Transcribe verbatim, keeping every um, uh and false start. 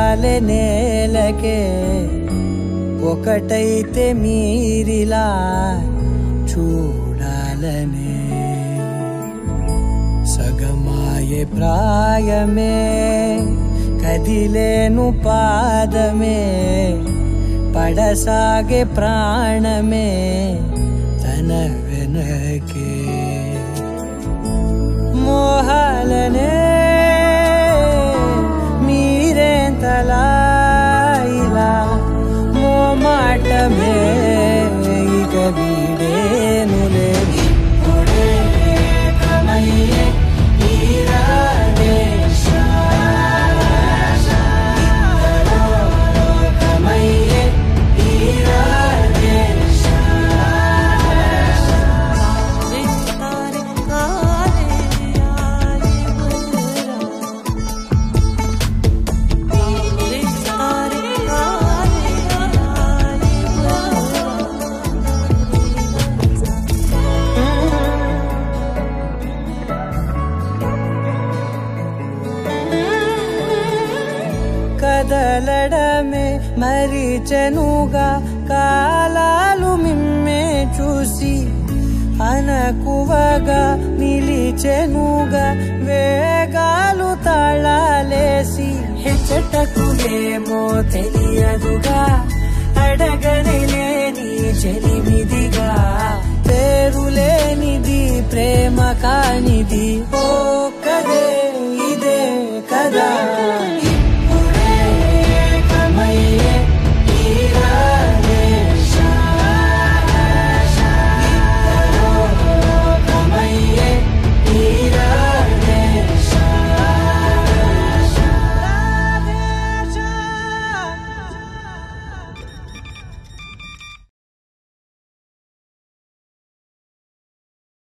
రాలే నేలకే ఒకటైతే మీరిలా చూడాలనే సగమాయే ప్రాయమే కదిలేను పాదమే పడసాగే ప్రాణమే తన వెనకే మోహాలనే మీరేంతలా ఇలా మోమాటమే ఇక వీడేనులే కదలడమే మరిచెనుగా కాలాలు మిమ్మే చూసి అనకువగా నిలిచెనుగా వేగాలు తాళాలేసి హెచ్చటకు ఏమో తెలియదుగా అడగనిలేని చెలిమిదిగా పేరులేనిది ప్రేమ కానిది ఓ కదే